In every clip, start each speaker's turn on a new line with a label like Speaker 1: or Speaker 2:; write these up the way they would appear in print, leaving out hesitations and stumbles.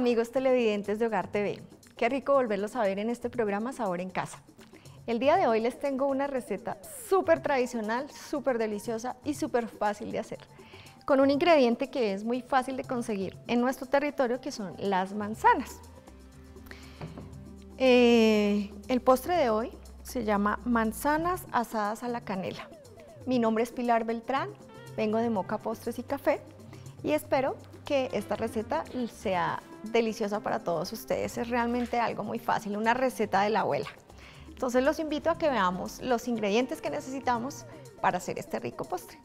Speaker 1: amigos televidentes de Hogar TV, qué rico volverlos a ver en este programa Sabor en Casa. El día de hoy les tengo una receta súper tradicional, súper deliciosa y súper fácil de hacer, con un ingrediente que es muy fácil de conseguir en nuestro territorio, que son las manzanas. El postre de hoy se llama manzanas asadas a la canela. Mi nombre es Pilar Beltrán, vengo de Moca Postres y Café y espero que esta receta sea deliciosa para todos ustedes. Es realmente algo muy fácil, una receta de la abuela. Entonces los invito a que veamos los ingredientes que necesitamos para hacer este rico postre.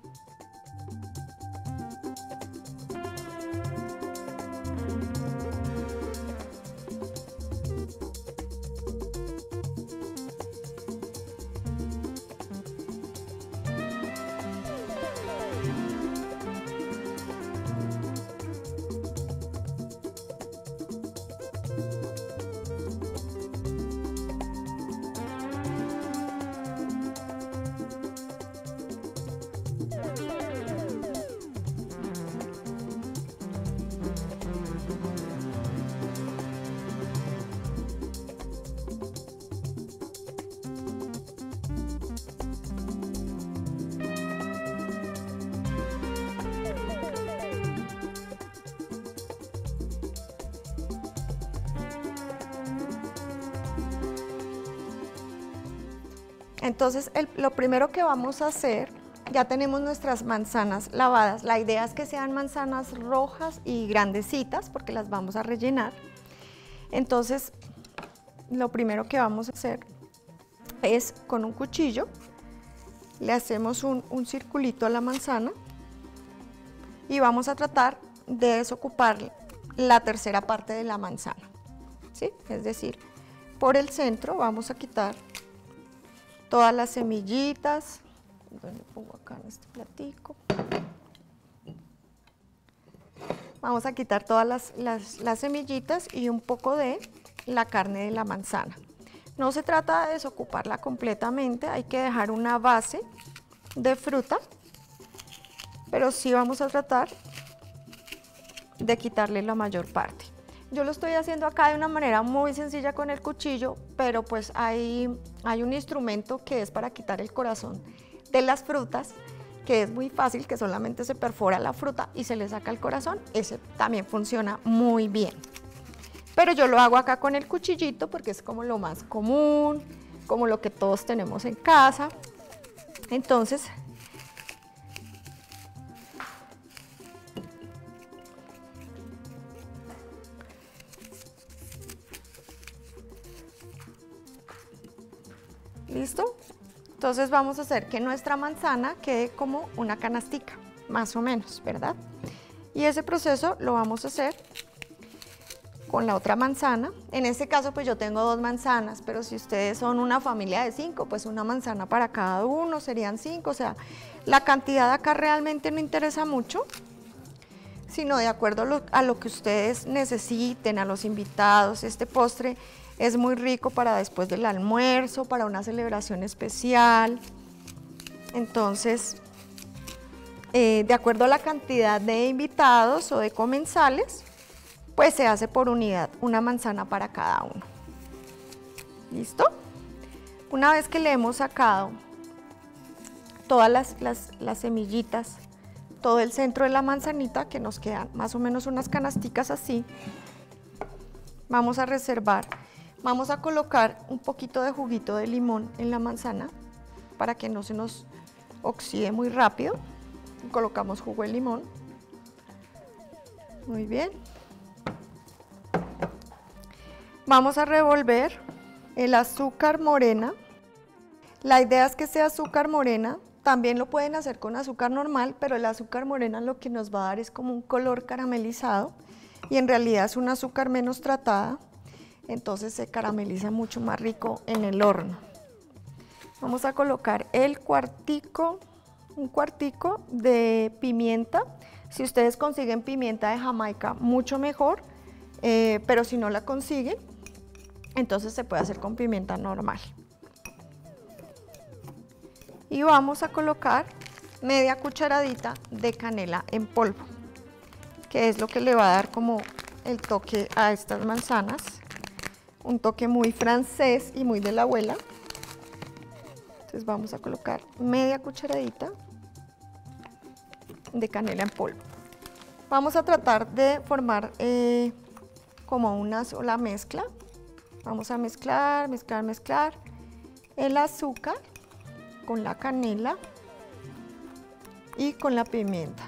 Speaker 1: Entonces, lo primero que vamos a hacer, ya tenemos nuestras manzanas lavadas. La idea es que sean manzanas rojas y grandecitas porque las vamos a rellenar. Entonces, lo primero que vamos a hacer es con un cuchillo, le hacemos un circulito a la manzana y vamos a tratar de desocupar la tercera parte de la manzana, ¿sí? Es decir, por el centro vamos a quitar todas las semillitas. Entonces le pongo acá en este platico. Vamos a quitar todas las semillitas y un poco de la carne de la manzana. No se trata de desocuparla completamente, hay que dejar una base de fruta, pero sí vamos a tratar de quitarle la mayor parte. Yo lo estoy haciendo acá de una manera muy sencilla con el cuchillo, pero pues hay un instrumento que es para quitar el corazón de las frutas, que es muy fácil, que solamente se perfora la fruta y se le saca el corazón. Ese también funciona muy bien. Pero yo lo hago acá con el cuchillito porque es como lo más común, como lo que todos tenemos en casa. Entonces, ¿listo? Entonces vamos a hacer que nuestra manzana quede como una canastica, más o menos, ¿verdad? Y ese proceso lo vamos a hacer con la otra manzana. En este caso pues yo tengo 2 manzanas, pero si ustedes son una familia de 5, pues una manzana para cada uno, serían 5, o sea, la cantidad acá realmente no interesa mucho, sino de acuerdo a lo que ustedes necesiten, a los invitados. Este postre es muy rico para después del almuerzo, para una celebración especial. Entonces, de acuerdo a la cantidad de invitados o de comensales, pues se hace por unidad, una manzana para cada uno. ¿Listo? Una vez que le hemos sacado todas las semillitas, todo el centro de la manzanita, que nos quedan más o menos unas canasticas así, vamos a reservar. Vamos a colocar un poquito de juguito de limón en la manzana para que no se nos oxide muy rápido. Colocamos jugo de limón. Muy bien. Vamos a revolver el azúcar morena. La idea es que sea azúcar morena. También lo pueden hacer con azúcar normal, pero el azúcar morena lo que nos va a dar es como un color caramelizado y en realidad es un azúcar menos tratada. Entonces se carameliza mucho más rico en el horno. Vamos a colocar un cuartico de pimienta. Si ustedes consiguen pimienta de Jamaica, mucho mejor, pero si no la consiguen, entonces se puede hacer con pimienta normal. Y vamos a colocar media cucharadita de canela en polvo, que es lo que le va a dar como el toque a estas manzanas, un toque muy francés y muy de la abuela. Entonces vamos a colocar media cucharadita de canela en polvo. Vamos a tratar de formar como una sola mezcla. Vamos a mezclar, mezclar, mezclar el azúcar con la canela y con la pimienta.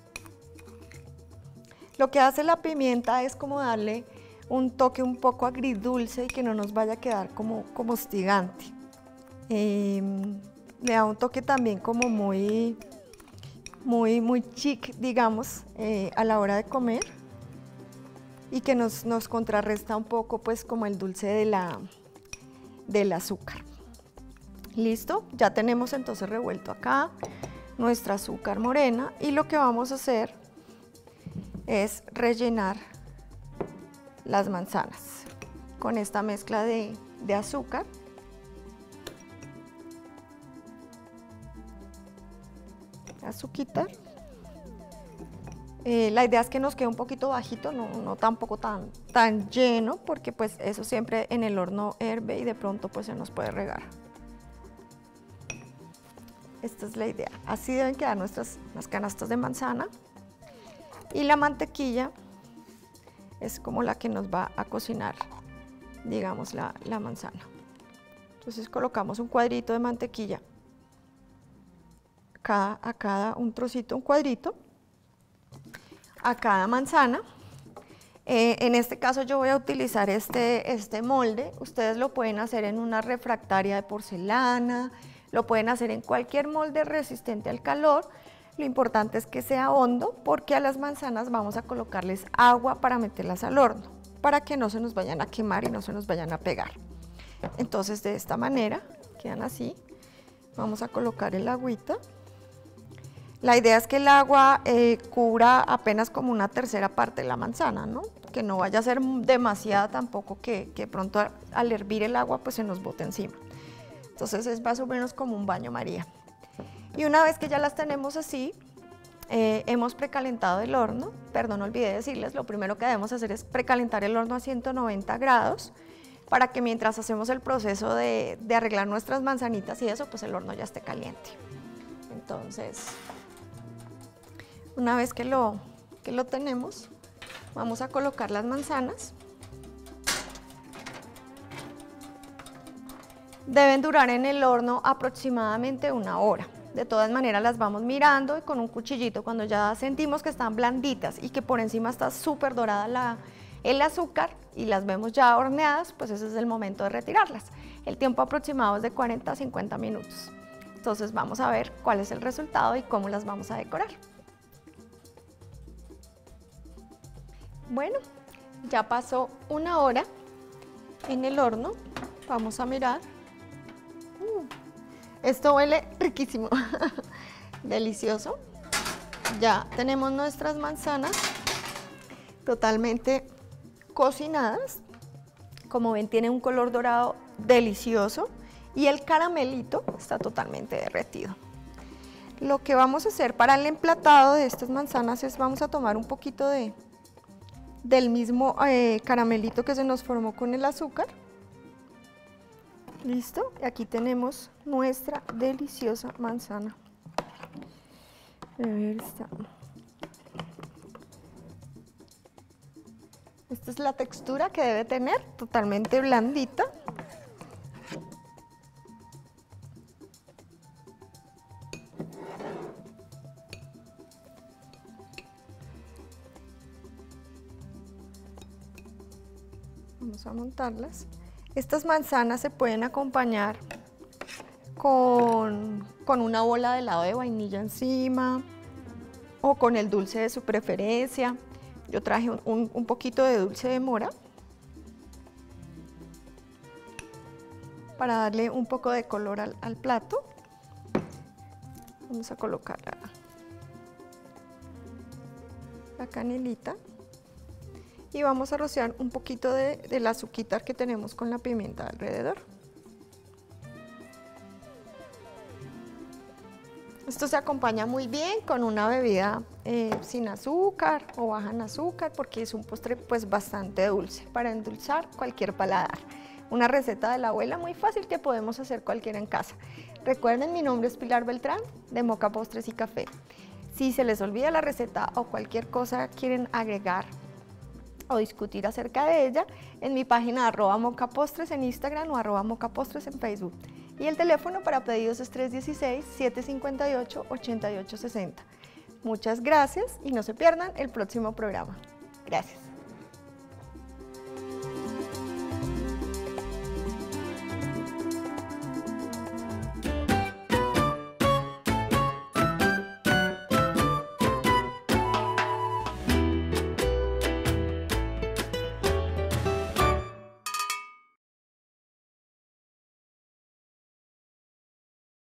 Speaker 1: Lo que hace la pimienta es como darle un toque un poco agridulce y que no nos vaya a quedar como hostigante. Le da un toque también como muy chic, digamos, a la hora de comer, y que nos contrarresta un poco pues como el dulce del azúcar. Listo, ya tenemos entonces revuelto acá nuestra azúcar morena, y lo que vamos a hacer es rellenar las manzanas con esta mezcla de azúcar. Azuquita. La idea es que nos quede un poquito bajito, no tampoco tan lleno, porque pues eso siempre en el horno herve y de pronto pues se nos puede regar. Esta es la idea. Así deben quedar las canastas de manzana, y la mantequilla es como la que nos va a cocinar, digamos, la manzana. Entonces colocamos un cuadrito de mantequilla a cada un trocito, un cuadrito a cada manzana. En este caso yo voy a utilizar este molde. Ustedes lo pueden hacer en una refractaria de porcelana, lo pueden hacer en cualquier molde resistente al calor. Lo importante es que sea hondo, porque a las manzanas vamos a colocarles agua para meterlas al horno, para que no se nos vayan a quemar y no se nos vayan a pegar. Entonces de esta manera quedan así. Vamos a colocar el agüita. La idea es que el agua cubra apenas como una tercera parte de la manzana, ¿no? Que no vaya a ser demasiada tampoco, que pronto al hervir el agua pues se nos bote encima. Entonces es más o menos como un baño María. Y una vez que ya las tenemos así, hemos precalentado el horno. Perdón, olvidé decirles, lo primero que debemos hacer es precalentar el horno a 190 grados para que mientras hacemos el proceso de arreglar nuestras manzanitas y eso, pues el horno ya esté caliente. Entonces, una vez que lo tenemos, vamos a colocar las manzanas. Deben durar en el horno aproximadamente 1 hora. De todas maneras las vamos mirando, y con un cuchillito, cuando ya sentimos que están blanditas y que por encima está súper dorada el azúcar y las vemos ya horneadas, pues ese es el momento de retirarlas. El tiempo aproximado es de 40 a 50 minutos. Entonces vamos a ver cuál es el resultado y cómo las vamos a decorar. Bueno, ya pasó 1 hora en el horno. Vamos a mirar. Esto huele riquísimo, delicioso. Ya tenemos nuestras manzanas totalmente cocinadas. Como ven, tiene un color dorado delicioso y el caramelito está totalmente derretido. Lo que vamos a hacer para el emplatado de estas manzanas es vamos a tomar un poquito del mismo caramelito que se nos formó con el azúcar. Listo, y aquí tenemos nuestra deliciosa manzana. A ver, esta es la textura que debe tener, totalmente blandita. Vamos a montarlas. Estas manzanas se pueden acompañar con una bola de helado de vainilla encima o con el dulce de su preferencia. Yo traje un poquito de dulce de mora para darle un poco de color al plato. Vamos a colocar la canelita. Y vamos a rociar un poquito del azúcar que tenemos con la pimienta alrededor. Esto se acompaña muy bien con una bebida sin azúcar o baja en azúcar, porque es un postre pues bastante dulce para endulzar cualquier paladar. Una receta de la abuela muy fácil que podemos hacer cualquiera en casa. Recuerden, mi nombre es Pilar Beltrán de Moka Postres y Café. Si se les olvida la receta o cualquier cosa quieren agregar o discutir acerca de ella, en mi página @mocapostres en Instagram o @mocapostres en Facebook. Y el teléfono para pedidos es 316-758-8860. Muchas gracias y no se pierdan el próximo programa. Gracias.